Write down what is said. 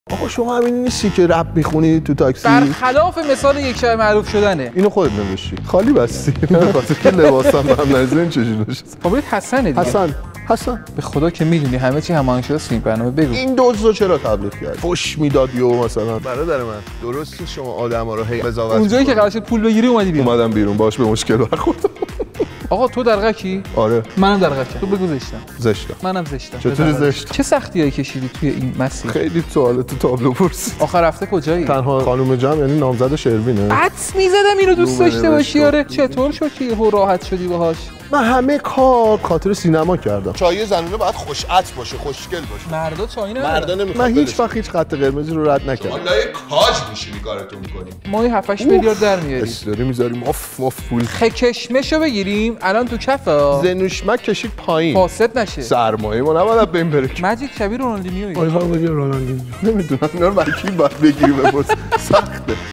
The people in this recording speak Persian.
آقا شما همین نیستی که رپ میخونی تو تاکسی؟ برخلاف مثال یک شای معروف شدنه. اینو خودت نوشتی. خالی بستی. نه خاطر که لباسم هم نزدن چجوری نشست. خب حسنه دیگه. حسن به خدا که میدونی همه چی هماهنگ شده این برنامه بگو. این دزدو چرا تبلیغ کرد؟ فوش میداد یو مثلا. برادر من درسته شما آدما رو هی قضاوت اونجایی که قرارش پول بگیری اومدی بیرون. اومدم بیرون باش به مشکل برخوردم. آقا تو درغکی؟ آره منم درغکم. تو بگو زشتم. زشتم. منم زشتم. چطوری زشت؟ چه سختیایی کشیدی توی این مسیر؟ خیلی سوال تو تابلو پرسی. آخر هفته کجایی؟ تنها خانم جمع یعنی نامزد شروینه. حدس می‌زدم اینو دوست داشته باشی. آره چطور شد که یهو راحت شدی باهاش؟ من همه کار خاطر سینما کردم. چای زنونه باید خوش عطر باشه، خوشگل باشه. مردا چای نه. مردا نمیخواد. من هیچ وقت هیچ خط قرمزی رو رد نکردم. والله کاج میشینی کارتون می‌کنی. ما 7-8 میلیارد در میاریم. استوری می‌ذاریم مف پول. کشمشو بگیریم الان تو کفه. زنوشمک کشید پایین. فاسد نشه. سرمایه ما نباید بین بره. مجید شبیه رونالدینیویی. آره بگیر رونالدینیو. نمیدونم اینا رو برای کی باید بگیری بپرس. سخته.